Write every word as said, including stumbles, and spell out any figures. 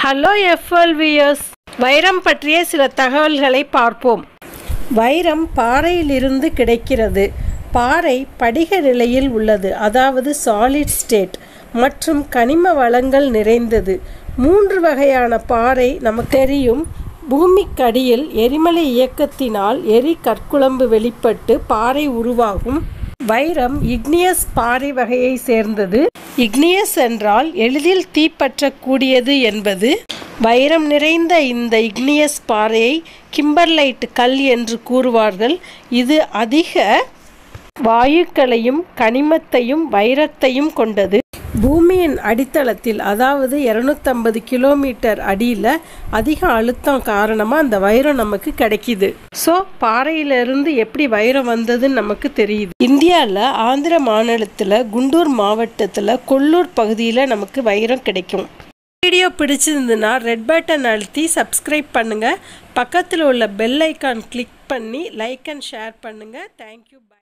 Hello FWorld viewers, வைரம் பற்றிய சில தகவல்களை பார்ப்போம். வைரம் பாறையிலிருந்து கிடைக்கிறது. பாறை படிக நிலையில் உள்ளது, அதாவது சாலிட் ஸ்டேட், மற்றும் கனிம வளங்கள் நிறைந்தது. மூன்று வகையான பாறை நமக்கு தெரியும். பூமிக்கடியில் எரிமலை இயக்கத்தினால் எரி கற்குழம்பு வெளிப்பட்டு பாறை உருவாகும். வைரம் இக்னியஸ் பாறை வகையை சேர்ந்தது. இக்னியஸ் என்றால் எளிதில் தீப்பற்றக்கூடியது என்பது. வைரம் நிறைந்த இந்த இக்னியஸ் பாறையை கிம்பர்லைட் கல் என்று கூறுவார்கள். இது அதிக வாயுக்களையும் கனிமத்தையும் வைரத்தையும் கொண்டது. பூமியின் அடித்தளத்தில், அதாவது இருநூத்தம்பது கிலோமீட்டர் அடியில் அதிக அழுத்தம் காரணமாக அந்த வைரம் நமக்கு கிடைக்கிது. ஸோ பாறையிலிருந்து எப்படி வைரம் வந்ததுன்னு நமக்கு தெரியுது. இந்தியாவில் ஆந்திர மாநிலத்தில் குண்டூர் மாவட்டத்தில் கொல்லூர் பகுதியில் நமக்கு வைரம் கிடைக்கும். வீடியோ பிடிச்சிருந்துன்னா ரெட் பட்டன் அழுத்தி சப்ஸ்கிரைப் பண்ணுங்கள். பக்கத்தில் உள்ள பெல் ஐக்கான் கிளிக் பண்ணி லைக் அண்ட் ஷேர் பண்ணுங்கள். தேங்க்யூ.